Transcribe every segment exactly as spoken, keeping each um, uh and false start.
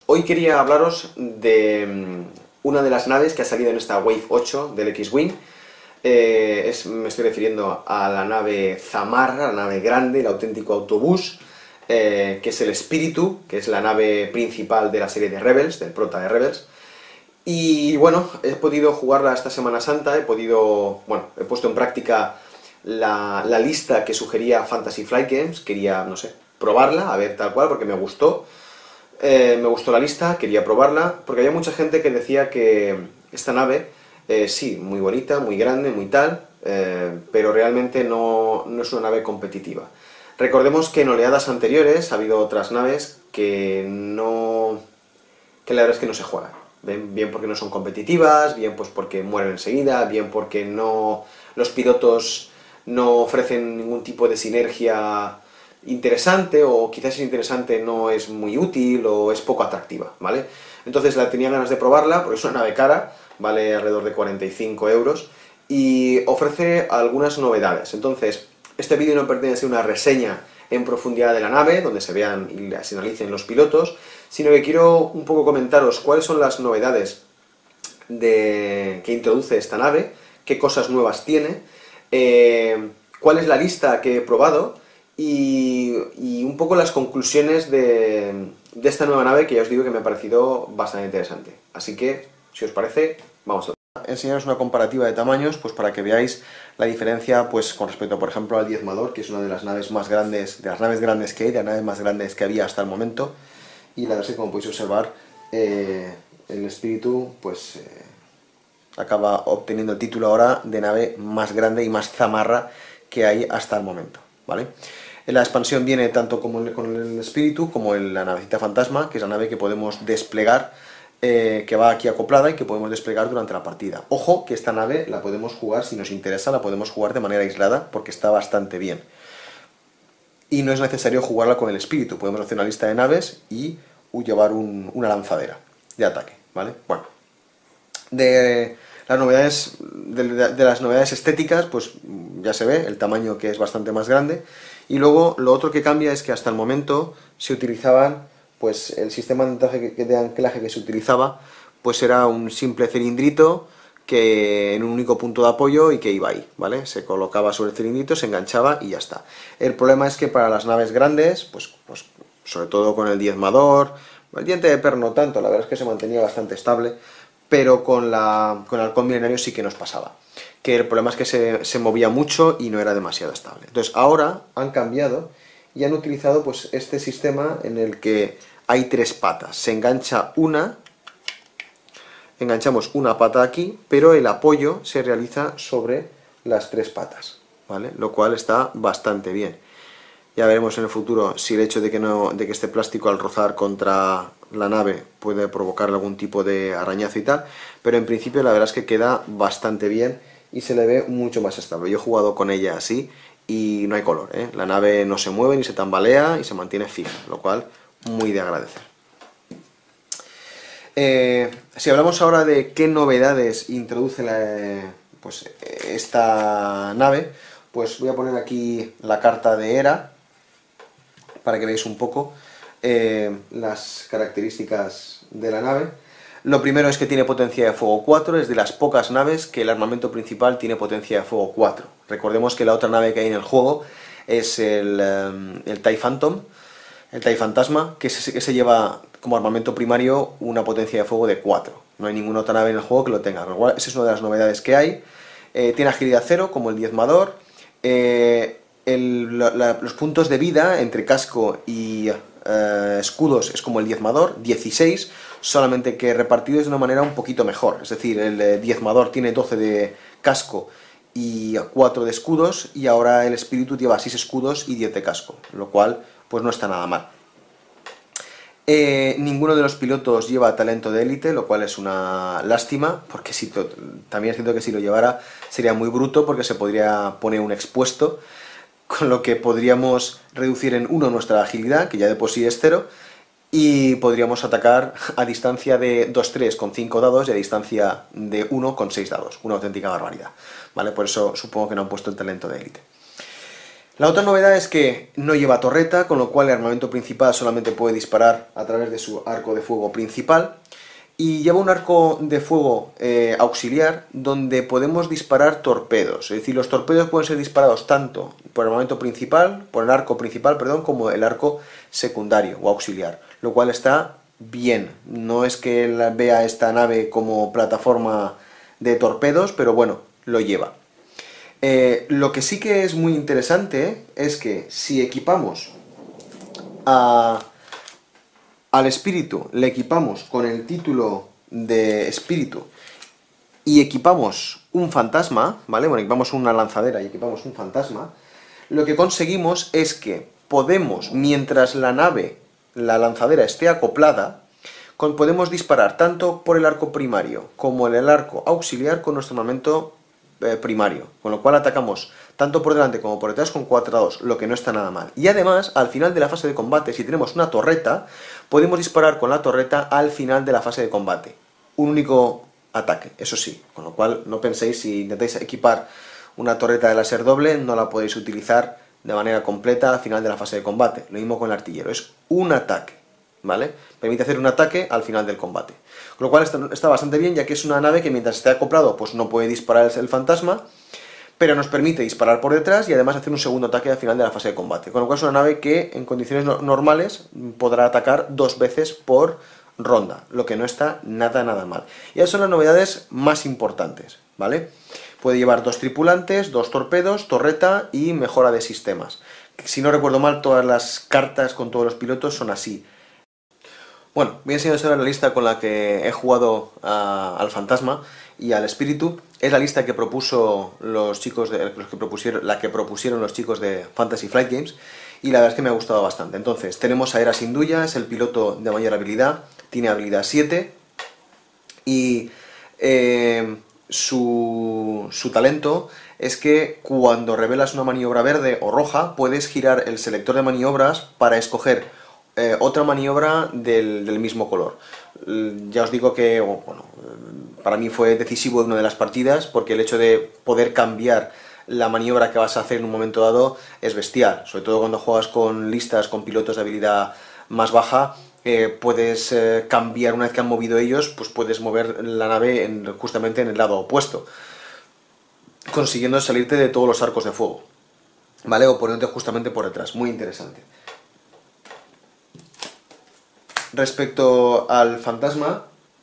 Hoy quería hablaros de una de las naves que ha salido en esta Wave ocho del X-Wing. Eh, es, me estoy refiriendo a la nave Zamarra, la nave grande, el auténtico autobús, eh, que es el Espíritu, que es la nave principal de la serie de Rebels, del prota de Rebels. Y bueno, he podido jugarla esta Semana Santa, he podido, bueno, he puesto en práctica la, la lista que sugería Fantasy Flight Games, quería, no sé, probarla, a ver tal cual, porque me gustó. Eh, me gustó la lista, quería probarla, porque había mucha gente que decía que esta nave, eh, sí, muy bonita, muy grande, muy tal, eh, pero realmente no, no es una nave competitiva. Recordemos que en oleadas anteriores ha habido otras naves que no... que la verdad es que no se juegan. Bien, bien porque no son competitivas, bien pues porque mueren enseguida, bien porque no, los pilotos no ofrecen ningún tipo de sinergia interesante, o quizás es interesante, no es muy útil o es poco atractiva, ¿vale? Entonces la tenía ganas de probarla, porque es una nave cara, vale alrededor de cuarenta y cinco euros, y ofrece algunas novedades. Entonces, este vídeo no pertenece a una reseña en profundidad de la nave, donde se vean y se analicen los pilotos, sino que quiero un poco comentaros cuáles son las novedades de, que introduce esta nave, qué cosas nuevas tiene, eh, cuál es la lista que he probado, y, y un poco las conclusiones de, de esta nueva nave, que ya os digo que me ha parecido bastante interesante. Así que, si os parece, vamos a enseñaros una comparativa de tamaños, pues para que veáis la diferencia pues con respecto, por ejemplo, al Diezmador, que es una de las naves más grandes, de las naves grandes que hay, de las naves más grandes que había hasta el momento. Y la verdad es que, como podéis observar, eh, el Espíritu pues eh, acaba obteniendo el título ahora de nave más grande y más zamarra que hay hasta el momento, ¿vale? La expansión viene tanto como el, con el Espíritu como en la navecita fantasma, que es la nave que podemos desplegar, eh, que va aquí acoplada y que podemos desplegar durante la partida. Ojo que esta nave la podemos jugar, si nos interesa, la podemos jugar de manera aislada, porque está bastante bien. Y no es necesario jugarla con el Espíritu, podemos hacer una lista de naves y llevar un, una lanzadera de ataque, ¿vale? Bueno, de las novedades, de, de, de las novedades estéticas, pues ya se ve el tamaño, que es bastante más grande. Y luego lo otro que cambia es que hasta el momento se utilizaban, pues el sistema de anclaje que, de anclaje que se utilizaba, pues era un simple cilindrito que en un único punto de apoyo y que iba ahí, ¿vale? Se colocaba sobre el cilindrito, se enganchaba y ya está. El problema es que para las naves grandes, pues, pues sobre todo con el Diezmador, el Diente de Perro no tanto, la verdad es que se mantenía bastante estable, pero con, la, con el Halcón Milenario sí que nos pasaba. Que el problema es que se, se movía mucho y no era demasiado estable. Entonces ahora han cambiado y han utilizado pues este sistema en el que hay tres patas. Se engancha una, enganchamos una pata aquí, pero el apoyo se realiza sobre las tres patas, ¿vale? Lo cual está bastante bien. Ya veremos en el futuro si el hecho de que, no, de que este plástico al rozar contra la nave puede provocar algún tipo de arañazo y tal, pero en principio la verdad es que queda bastante bien y se le ve mucho más estable. Yo he jugado con ella así y no hay color, ¿eh? La nave no se mueve ni se tambalea y se mantiene fija, lo cual muy de agradecer. Eh, si hablamos ahora de qué novedades introduce la, pues, esta nave, pues voy a poner aquí la carta de Hera para que veáis un poco eh, las características de la nave. Lo primero es que tiene potencia de fuego cuatro, es de las pocas naves que el armamento principal tiene potencia de fuego cuatro. Recordemos que la otra nave que hay en el juego es el, um, el TIE Phantom, el TIE Fantasma, que se, que se lleva como armamento primario una potencia de fuego de cuatro. No hay ninguna otra nave en el juego que lo tenga. Esa es una de las novedades que hay. Eh, tiene agilidad cero, como el Diezmador. Eh, el, la, los puntos de vida entre casco y eh, escudos es como el Diezmador, dieciséis, solamente que repartidos de una manera un poquito mejor. Es decir, el eh, Diezmador tiene doce de casco y cuatro de escudos, y ahora el Espíritu lleva seis escudos y diez de casco, lo cual pues no está nada mal. Eh, ninguno de los pilotos lleva talento de élite, lo cual es una lástima, porque si también siento que si lo llevara sería muy bruto, porque se podría poner un expuesto, con lo que podríamos reducir en uno nuestra agilidad, que ya de por sí es cero, y podríamos atacar a distancia de dos tres con cinco dados y a distancia de uno con seis dados, una auténtica barbaridad, ¿vale? Por eso supongo que no han puesto el talento de élite. La otra novedad es que no lleva torreta, con lo cual el armamento principal solamente puede disparar a través de su arco de fuego principal. Y lleva un arco de fuego eh, auxiliar donde podemos disparar torpedos. Es decir, los torpedos pueden ser disparados tanto por el armamento principal, por el arco principal, perdón, como el arco secundario o auxiliar. Lo cual está bien. No es que vea esta nave como plataforma de torpedos, pero bueno, lo lleva. Eh, lo que sí que es muy interesante es que si equipamos a... al espíritu le equipamos con el título de espíritu y equipamos un fantasma, ¿vale? Bueno, equipamos una lanzadera y equipamos un fantasma, lo que conseguimos es que podemos, mientras la nave, la lanzadera esté acoplada, con, podemos disparar tanto por el arco primario como en el arco auxiliar con nuestro armamento eh, primario, con lo cual atacamos tanto por delante como por detrás con cuatro a dos, lo que no está nada mal. Y además, al final de la fase de combate, si tenemos una torreta, podemos disparar con la torreta al final de la fase de combate. Un único ataque, eso sí. Con lo cual, no penséis, si intentáis equipar una torreta de láser doble, no la podéis utilizar de manera completa al final de la fase de combate. Lo mismo con el artillero, es un ataque, ¿vale? Permite hacer un ataque al final del combate. Con lo cual está, está bastante bien, ya que es una nave que mientras esté acoplado, pues no puede disparar el, el fantasma, pero nos permite disparar por detrás y además hacer un segundo ataque al final de la fase de combate. Con lo cual es una nave que en condiciones no normales podrá atacar dos veces por ronda, lo que no está nada nada mal. Y esas son las novedades más importantes, ¿vale? Puede llevar dos tripulantes, dos torpedos, torreta y mejora de sistemas. Si no recuerdo mal, todas las cartas con todos los pilotos son así. Bueno, voy a enseñaros ahora la lista con la que he jugado a, al fantasma y al espíritu. Es la lista que propuso los chicos de, los que propusieron, la que propusieron los chicos de Fantasy Flight Games, y la verdad es que me ha gustado bastante. Entonces, tenemos a Era Syndulla, es el piloto de mayor habilidad, tiene habilidad siete, y eh, su, su talento es que cuando revelas una maniobra verde o roja, puedes girar el selector de maniobras para escoger Eh, otra maniobra del, del mismo color. Ya os digo que, bueno, para mí fue decisivo en una de las partidas, porque el hecho de poder cambiar la maniobra que vas a hacer en un momento dado es bestial, sobre todo cuando juegas con listas con pilotos de habilidad más baja. Eh, puedes eh, cambiar, una vez que han movido ellos, pues puedes mover la nave en, justamente en el lado opuesto, consiguiendo salirte de todos los arcos de fuego, ¿vale? O poniéndote justamente por detrás. Muy interesante. Respecto al fantasma,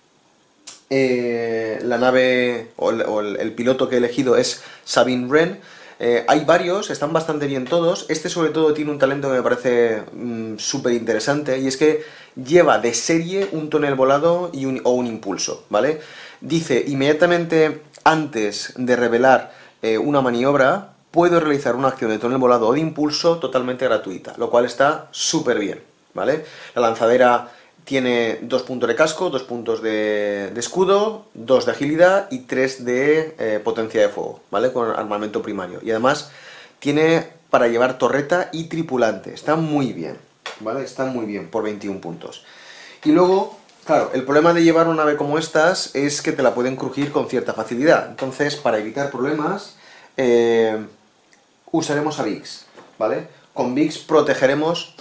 eh, la nave o, el, o el, el piloto que he elegido es Sabine Wren. Eh, hay varios, están bastante bien todos. Este sobre todo tiene un talento que me parece mmm, súper interesante, y es que lleva de serie un tonel volado y un, o un impulso, ¿vale? Dice, inmediatamente antes de revelar eh, una maniobra, puedo realizar una acción de tonel volado o de impulso totalmente gratuita, lo cual está súper bien, ¿vale? La lanzadera tiene dos puntos de casco, dos puntos de, de escudo, dos de agilidad y tres de eh, potencia de fuego, ¿vale? Con armamento primario. Y además tiene para llevar torreta y tripulante. Está muy bien, ¿vale? Está muy bien por veintiún puntos. Y luego, claro, el problema de llevar una nave como estas es que te la pueden crujir con cierta facilidad. Entonces, para evitar problemas, eh, usaremos a Vix, ¿vale? Con Vix protegeremos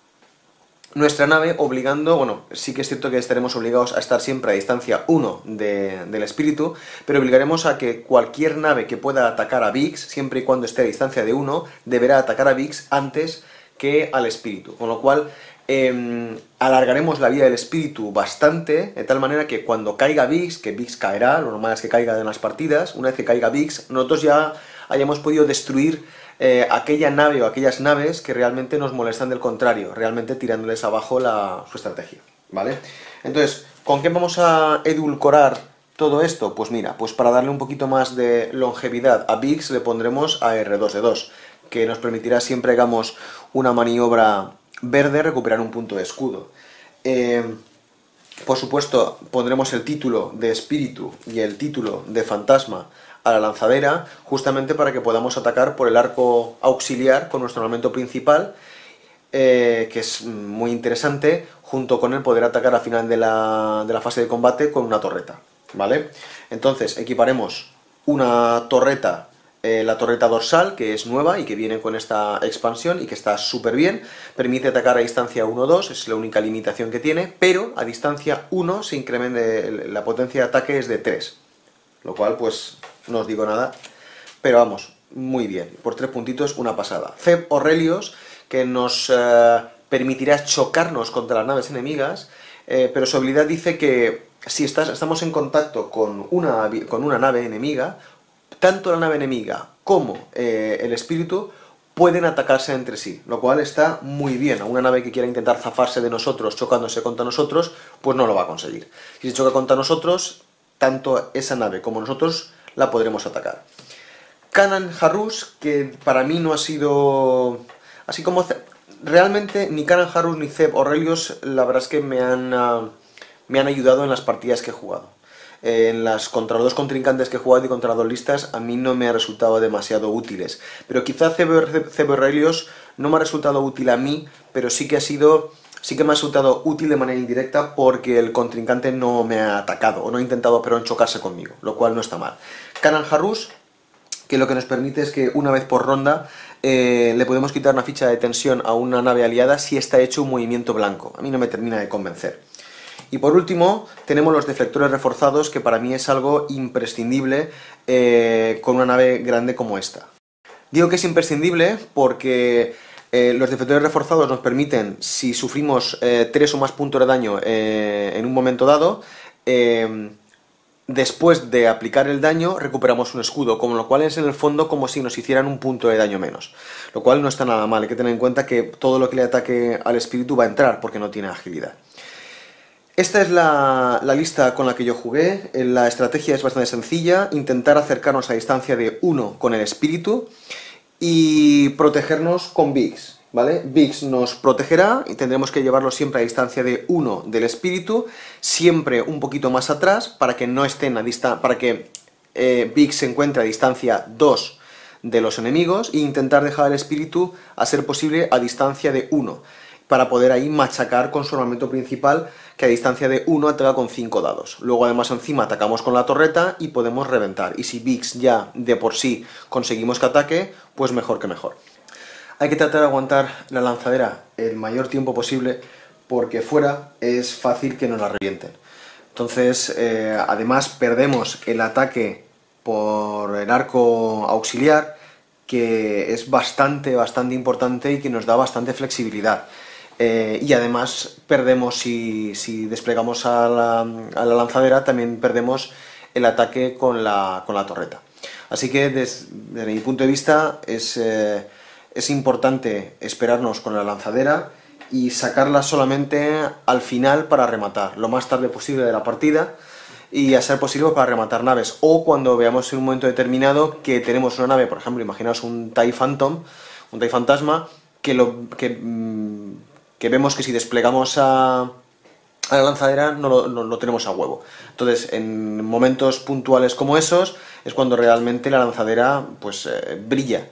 nuestra nave, obligando, bueno, sí que es cierto que estaremos obligados a estar siempre a distancia uno de, del espíritu, pero obligaremos a que cualquier nave que pueda atacar a Vix, siempre y cuando esté a distancia de uno, deberá atacar a Vix antes que al espíritu, con lo cual eh, alargaremos la vida del espíritu bastante, de tal manera que cuando caiga Vix, que Vix caerá, lo normal es que caiga en las partidas, una vez que caiga Vix, nosotros ya hayamos podido destruir Eh, aquella nave o aquellas naves que realmente nos molestan del contrario, realmente tirándoles abajo la, su estrategia, ¿vale? Entonces, ¿con qué vamos a edulcorar todo esto? Pues mira, pues para darle un poquito más de longevidad a Vix le pondremos a R dos D dos, que nos permitirá siempre que hagamos una maniobra verde recuperar un punto de escudo. Eh, por supuesto, pondremos el título de espíritu y el título de fantasma a la lanzadera, justamente para que podamos atacar por el arco auxiliar con nuestro armamento principal, eh, que es muy interesante, junto con el poder atacar al final de la, de la fase de combate con una torreta, ¿vale? Entonces equiparemos una torreta eh, la torreta dorsal, que es nueva y que viene con esta expansión y que está súper bien. Permite atacar a distancia uno dos, es la única limitación que tiene, pero a distancia uno se incrementa, la potencia de ataque es de tres. Lo cual, pues, no os digo nada, pero vamos, muy bien. Por tres puntitos, una pasada. Zeb Orrelios, que nos eh, permitirá chocarnos contra las naves enemigas, eh, pero su habilidad dice que si estás, estamos en contacto con una, con una nave enemiga, tanto la nave enemiga como eh, el espíritu pueden atacarse entre sí, lo cual está muy bien. A una nave que quiera intentar zafarse de nosotros chocándose contra nosotros, pues no lo va a conseguir. Si se choca contra nosotros, tanto esa nave como nosotros la podremos atacar. Kanan Jarrus, que para mí no ha sido... Así como... Realmente ni Kanan Jarrus ni Zeb Orrelios, la verdad es que me han, uh, me han ayudado en las partidas que he jugado. Eh, en las contra los dos contrincantes que he jugado y contra dos listas, a mí no me ha resultado demasiado útiles. Pero quizá Zeb Orrelios no me ha resultado útil a mí, pero sí que ha sido... Sí que me ha resultado útil de manera indirecta porque el contrincante no me ha atacado, o no ha intentado pero chocarse conmigo, lo cual no está mal. Kanan Jarrus, que lo que nos permite es que una vez por ronda eh, le podemos quitar una ficha de tensión a una nave aliada si está hecho un movimiento blanco. A mí no me termina de convencer. Y por último, tenemos los deflectores reforzados, que para mí es algo imprescindible eh, con una nave grande como esta. Digo que es imprescindible porque... Eh, los deflectores reforzados nos permiten, si sufrimos eh, tres o más puntos de daño eh, en un momento dado, eh, después de aplicar el daño recuperamos un escudo, con lo cual es en el fondo como si nos hicieran un punto de daño menos. Lo cual no está nada mal, hay que tener en cuenta que todo lo que le ataque al espíritu va a entrar porque no tiene agilidad. Esta es la, la lista con la que yo jugué. La estrategia es bastante sencilla, intentar acercarnos a distancia de uno con el espíritu y protegernos con Vix, ¿vale? Vix nos protegerá y tendremos que llevarlo siempre a distancia de uno del espíritu, siempre un poquito más atrás para que no estén a distancia, para que eh, Vix se encuentre a distancia dos de los enemigos e intentar dejar al espíritu, a ser posible, a distancia de uno, para poder ahí machacar con su armamento principal, que a distancia de uno ataca con cinco dados. Luego además encima atacamos con la torreta y podemos reventar. Y si Vix ya de por sí conseguimos que ataque, pues mejor que mejor. Hay que tratar de aguantar la lanzadera el mayor tiempo posible porque fuera es fácil que nos la revienten. Entonces, eh, además perdemos el ataque por el arco auxiliar, que es bastante, bastante importante y que nos da bastante flexibilidad. Eh, y además perdemos, si, si desplegamos a la, a la lanzadera, también perdemos el ataque con la, con la torreta. Así que des, desde mi punto de vista es, eh, es importante esperarnos con la lanzadera y sacarla solamente al final para rematar, lo más tarde posible de la partida, y a ser posible para rematar naves. O cuando veamos en un momento determinado que tenemos una nave, por ejemplo, imaginaos un TIE Phantom, un TIE Fantasma, que lo... Que, mmm, que vemos que si desplegamos a, a la lanzadera no lo, no lo tenemos a huevo. Entonces, en momentos puntuales como esos, es cuando realmente la lanzadera pues eh, brilla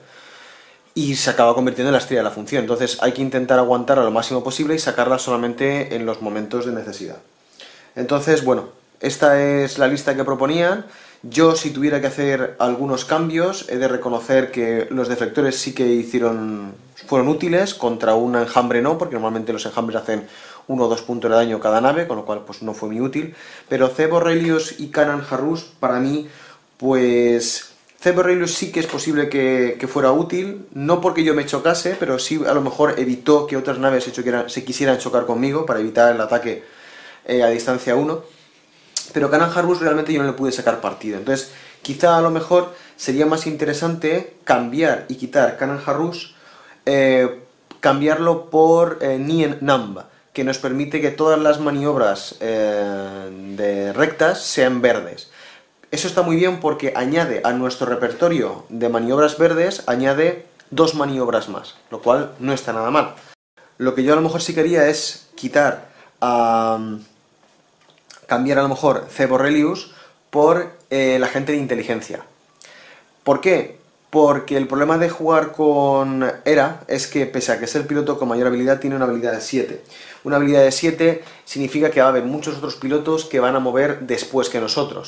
y se acaba convirtiendo en la estrella de la función. Entonces hay que intentar aguantarla lo máximo posible y sacarla solamente en los momentos de necesidad. Entonces, bueno, esta es la lista que proponían. Yo, si tuviera que hacer algunos cambios, he de reconocer que los deflectores sí que hicieron, fueron útiles, contra un enjambre no, porque normalmente los enjambres hacen uno o dos puntos de daño cada nave, con lo cual pues no fue muy útil. Pero Zeb Orrelios y Kanan Jarrus, para mí, pues... Zeb Orrelios sí que es posible que, que fuera útil, no porque yo me chocase, pero sí a lo mejor evitó que otras naves se, choquieran, se quisieran chocar conmigo, para evitar el ataque eh, a distancia uno. Pero Kanan Jarrus realmente yo no le pude sacar partido. Entonces, quizá a lo mejor sería más interesante cambiar y quitar Kanan Jarrus, eh, cambiarlo por eh, Nien Namba, que nos permite que todas las maniobras eh, de rectas sean verdes. Eso está muy bien porque añade a nuestro repertorio de maniobras verdes, añade dos maniobras más, lo cual no está nada mal. Lo que yo a lo mejor sí quería es quitar a... Um, cambiar a lo mejor Zeb Orrelios por eh, el agente de inteligencia. ¿Por qué? Porque el problema de jugar con Hera es que, pese a que es el piloto con mayor habilidad, tiene una habilidad de siete. Una habilidad de siete significa que va a haber muchos otros pilotos que van a mover después que nosotros.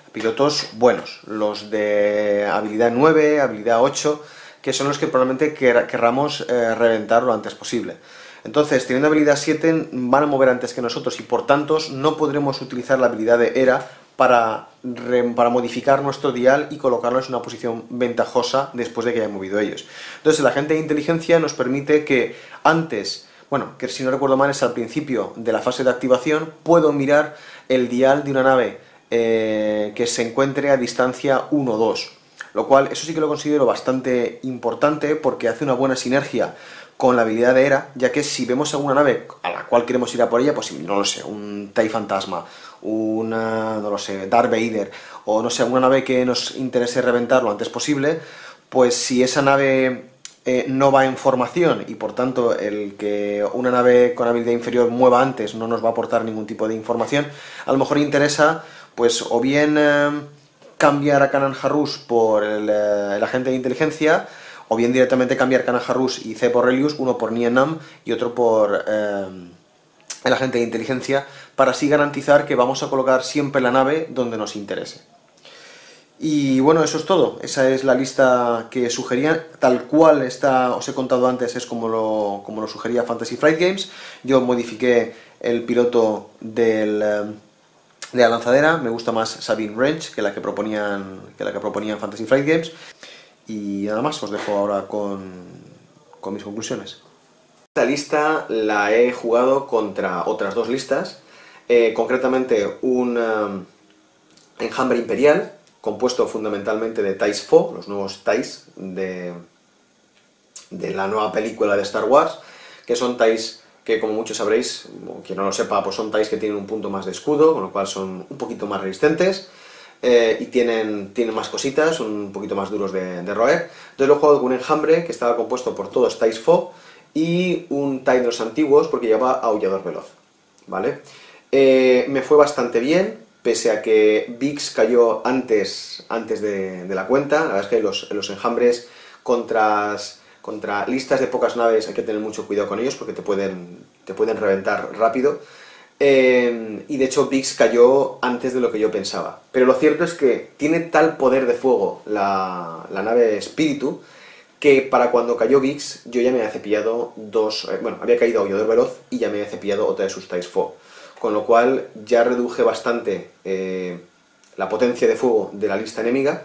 pilotos buenos, los de habilidad nueve, habilidad ocho, que son los que probablemente querramos eh, reventar lo antes posible. Entonces, teniendo habilidad siete, van a mover antes que nosotros y por tanto no podremos utilizar la habilidad de Hera para, para modificar nuestro dial y colocarlo en una posición ventajosa después de que hayan movido ellos. Entonces, el agente de inteligencia nos permite que antes, bueno, que si no recuerdo mal es al principio de la fase de activación, puedo mirar el dial de una nave eh, que se encuentre a distancia uno o dos. Lo cual, eso sí que lo considero bastante importante porque hace una buena sinergia con la habilidad de Hera, ya que si vemos alguna nave a la cual queremos ir a por ella, pues no lo sé, un TIE Fantasma, una, no lo sé, Darth Vader, o no sé, alguna nave que nos interese reventar lo antes posible, pues si esa nave eh, no va en formación y por tanto el que una nave con habilidad inferior mueva antes no nos va a aportar ningún tipo de información, a lo mejor interesa, pues o bien eh, cambiar a Kanan Jarrus por el, eh, el agente de inteligencia, o bien directamente cambiar Kanan Jarrus y C por Relius, uno por Nien Nunb y otro por eh, el agente de inteligencia, para así garantizar que vamos a colocar siempre la nave donde nos interese. Y bueno, eso es todo. Esa es la lista que sugería, tal cual está, os he contado antes, es como lo, como lo sugería Fantasy Flight Games. Yo modifiqué el piloto del, de la lanzadera, me gusta más Sabine Wrench que la que proponían, que la que proponían Fantasy Flight Games. Y nada más, os dejo ahora con, con mis conclusiones. Esta lista la he jugado contra otras dos listas, eh, concretamente un um, enjambre imperial, compuesto fundamentalmente de TIEs F O, los nuevos TIEs de, de la nueva película de Star Wars, que son TIEs que, como muchos sabréis, o quien no lo sepa, pues son TIEs que tienen un punto más de escudo, con lo cual son un poquito más resistentes. Eh, y tienen, tienen más cositas, son un poquito más duros de, de roer. Entonces lo he jugado con un enjambre que estaba compuesto por todos TIEs F O y un TIE de los antiguos porque llevaba aullador veloz, ¿vale? Eh, me fue bastante bien, pese a que Bix cayó antes, antes de, de la cuenta. La verdad es que los, los enjambres contra, contra listas de pocas naves hay que tener mucho cuidado con ellos porque te pueden, te pueden reventar rápido. Eh, y de hecho Bix cayó antes de lo que yo pensaba. Pero lo cierto es que tiene tal poder de fuego la, la nave Espíritu que para cuando cayó Bix yo ya me había cepillado dos... Eh, bueno, había caído Aullador Veloz y ya me había cepillado otra de sus TIEs F O. Con lo cual ya reduje bastante eh, la potencia de fuego de la lista enemiga.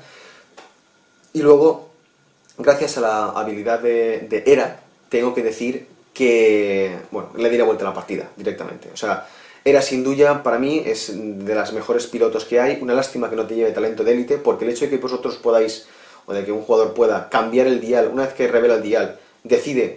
Y luego, gracias a la habilidad de, de Hera, tengo que decir que... bueno, le di la vuelta a la partida directamente. O sea, Hera sin duda para mí es de las mejores pilotos que hay. Una lástima que no te lleve talento de élite, porque el hecho de que vosotros podáis, o de que un jugador pueda cambiar el dial, una vez que revela el dial, decide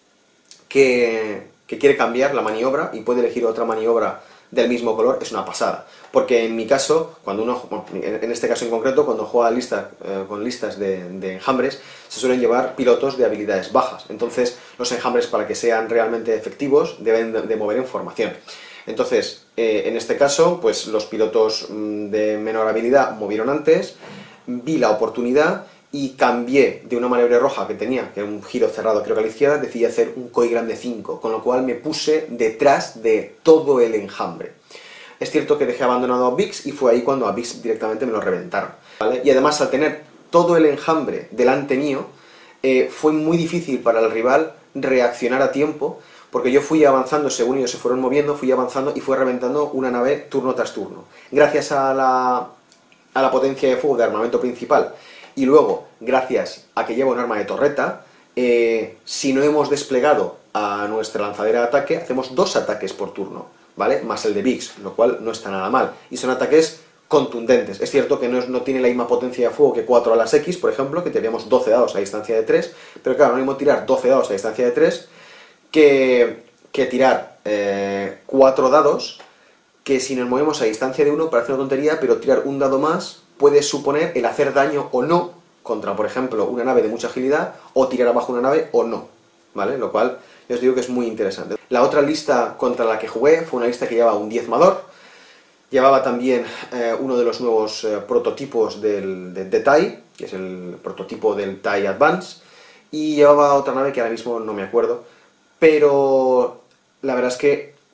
que, que quiere cambiar la maniobra y puede elegir otra maniobra del mismo color, es una pasada. Porque en mi caso, cuando uno, bueno, en este caso en concreto, cuando juega lista, eh, con listas de, de enjambres, se suelen llevar pilotos de habilidades bajas. Entonces, los enjambres, para que sean realmente efectivos, deben de, de mover en formación. Entonces, eh, en este caso, pues los pilotos de menor habilidad movieron antes, vi la oportunidad y cambié de una maniobra roja que tenía, que era un giro cerrado creo que a la izquierda, decidí hacer un C O I grande cinco, con lo cual me puse detrás de todo el enjambre. Es cierto que dejé abandonado a Bix y fue ahí cuando a Bix directamente me lo reventaron, ¿vale? Y además, al tener todo el enjambre delante mío, eh, fue muy difícil para el rival reaccionar a tiempo, porque yo fui avanzando según ellos se fueron moviendo, fui avanzando y fue reventando una nave turno tras turno. Gracias a la, a la potencia de fuego de armamento principal y luego, gracias a que lleva un arma de torreta, eh, si no hemos desplegado a nuestra lanzadera de ataque, hacemos dos ataques por turno, ¿vale? Más el de Bix, lo cual no está nada mal. Y son ataques contundentes. Es cierto que no, es, no tiene la misma potencia de fuego que cuatro alas X, por ejemplo, que teníamos doce dados a distancia de tres, pero claro, no es lo mismo tirar doce dados a distancia de tres que, que tirar eh, cuatro dados, que si nos movemos a distancia de uno parece una tontería, pero tirar un dado más puede suponer el hacer daño o no contra, por ejemplo, una nave de mucha agilidad, o tirar abajo una nave o no, ¿vale? Lo cual, yo os digo que es muy interesante. La otra lista contra la que jugué fue una lista que llevaba un diezmador, llevaba también eh, uno de los nuevos eh, prototipos del, de, de TIE, que es el prototipo del TIE Advance, y llevaba otra nave que ahora mismo no me acuerdo, pero la verdad es que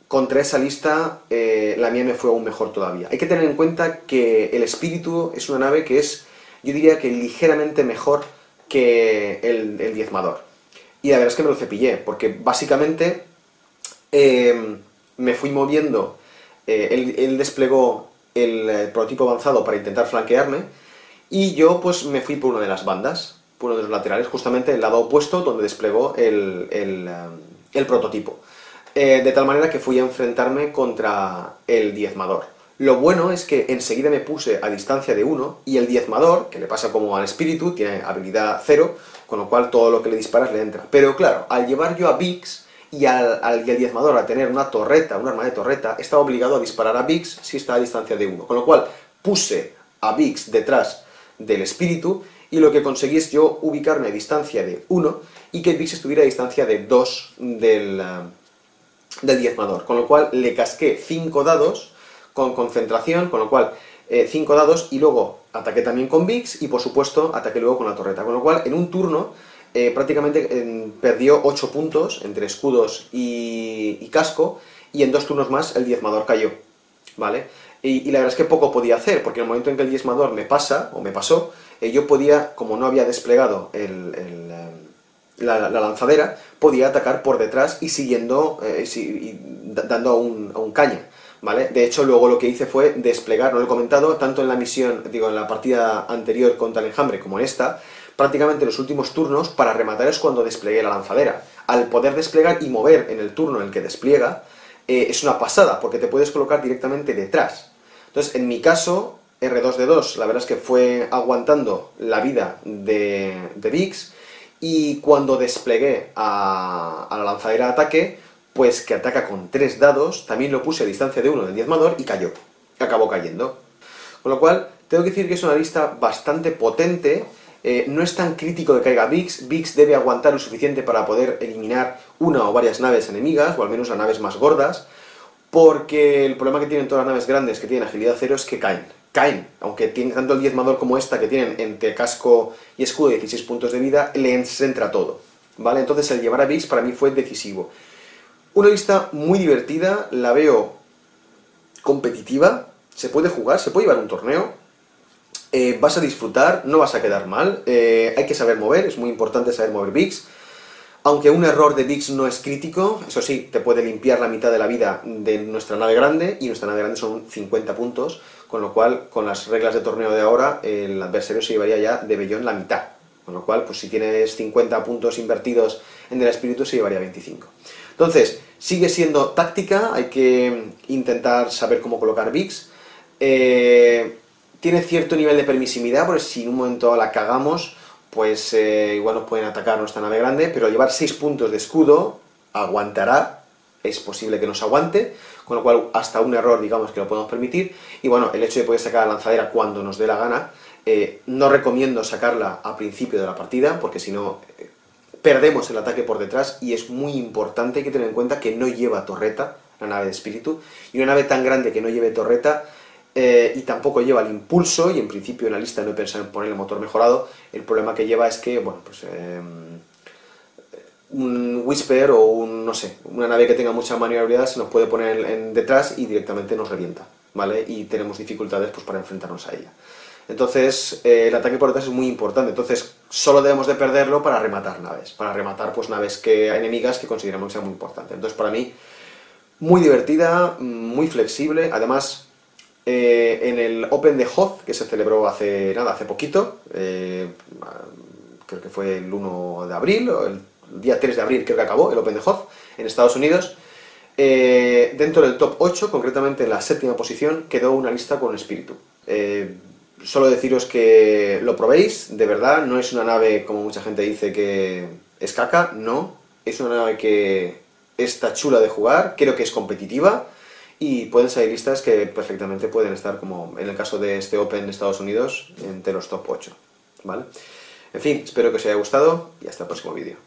contra esa lista eh, la mía me fue aún mejor todavía. Hay que tener en cuenta que el Espíritu es una nave que es, yo diría que ligeramente mejor que el, el diezmador. Y la verdad es que me lo cepillé, porque básicamente eh, me fui moviendo, eh, él, él desplegó el, el prototipo avanzado para intentar flanquearme, y yo pues me fui por una de las bandas, por uno de los laterales, justamente el lado opuesto donde desplegó el, el, el prototipo. Eh, de tal manera que fui a enfrentarme contra el diezmador. Lo bueno es que enseguida me puse a distancia de uno, y el diezmador, que le pasa como al espíritu, tiene habilidad cero, con lo cual todo lo que le disparas le entra. Pero claro, al llevar yo a Vix y al, al, y el diezmador a tener una torreta, un arma de torreta, estaba obligado a disparar a Vix si está a distancia de uno. Con lo cual puse a Vix detrás del espíritu, y lo que conseguí es yo ubicarme a distancia de uno y que Vix estuviera a distancia de dos del, del diezmador. Con lo cual le casqué cinco dados con concentración, con lo cual cinco eh, dados, y luego ataqué también con Vix, y por supuesto ataqué luego con la torreta. Con lo cual en un turno eh, prácticamente eh, perdió ocho puntos entre escudos y, y casco, y en dos turnos más el diezmador cayó, ¿vale? Y, y la verdad es que poco podía hacer, porque en el momento en que el diezmador me pasa, o me pasó, eh, yo podía, como no había desplegado el, el, eh, la, la lanzadera, podía atacar por detrás y siguiendo, eh, y, y dando a un, a un caña, ¿vale? De hecho, luego lo que hice fue desplegar, no lo he comentado, tanto en la misión, digo, en la partida anterior contra el enjambre como en esta, prácticamente los últimos turnos, para rematar es cuando desplegué la lanzadera. Al poder desplegar y mover en el turno en el que despliega, eh, es una pasada, porque te puedes colocar directamente detrás. Entonces, en mi caso, erre dos de dos, la verdad es que fue aguantando la vida de, de Vix, y cuando desplegué a, a la lanzadera de ataque, pues que ataca con tres dados, también lo puse a distancia de uno del diezmador y cayó, acabó cayendo. Con lo cual, tengo que decir que es una lista bastante potente, eh, no es tan crítico de que caiga Vix, Vix debe aguantar lo suficiente para poder eliminar una o varias naves enemigas, o al menos a naves más gordas, porque el problema que tienen todas las naves grandes que tienen agilidad cero es que caen, caen, aunque tienen tanto el diezmador como esta, que tienen entre casco y escudo dieciséis puntos de vida, les entra todo, ¿vale? Entonces el llevar a Vix para mí fue decisivo. Una lista muy divertida, la veo competitiva, se puede jugar, se puede llevar un torneo, eh, vas a disfrutar, no vas a quedar mal, eh, hay que saber mover, es muy importante saber mover Vix, aunque un error de Vix no es crítico, eso sí, te puede limpiar la mitad de la vida de nuestra nave grande, y nuestra nave grande son cincuenta puntos, con lo cual, con las reglas de torneo de ahora, el adversario se llevaría ya de bellón la mitad, con lo cual, pues si tienes cincuenta puntos invertidos en el espíritu, se llevaría veinticinco. Entonces, sigue siendo táctica, hay que intentar saber cómo colocar Vix. Eh, tiene cierto nivel de permisividad, porque si en un momento la cagamos, pues eh, igual nos pueden atacar nuestra nave grande, pero al llevar seis puntos de escudo, aguantará, es posible que nos aguante, con lo cual hasta un error, digamos, que lo podemos permitir. Y bueno, el hecho de poder sacar la lanzadera cuando nos dé la gana, eh, no recomiendo sacarla a principio de la partida, porque si no... Eh, perdemos el ataque por detrás, y es muy importante, hay que tener en cuenta que no lleva torreta la nave de espíritu, y una nave tan grande que no lleve torreta eh, y tampoco lleva el impulso, y en principio en la lista no he pensado en poner el motor mejorado, el problema que lleva es que, bueno, pues eh, un Whisper o un, no sé, una nave que tenga mucha maniobrabilidad se nos puede poner en, en detrás y directamente nos revienta, ¿vale? Y tenemos dificultades pues para enfrentarnos a ella. Entonces, eh, el ataque por detrás es muy importante, entonces solo debemos de perderlo para rematar naves, para rematar pues naves que, enemigas que consideramos que sean muy importantes. Entonces, para mí, muy divertida, muy flexible, además, eh, en el Open de Hoth, que se celebró hace, nada, hace poquito, eh, creo que fue el uno de abril, o el día tres de abril creo que acabó, el Open de Hoth, en Estados Unidos, eh, dentro del top ocho, concretamente en la séptima posición, quedó una lista con espíritu. Eh, Solo deciros que lo probéis, de verdad, no es una nave como mucha gente dice que es caca, no, es una nave que está chula de jugar, creo que es competitiva, y pueden salir listas que perfectamente pueden estar, como en el caso de este Open de Estados Unidos, entre los top ocho, ¿vale? En fin, espero que os haya gustado y hasta el próximo vídeo.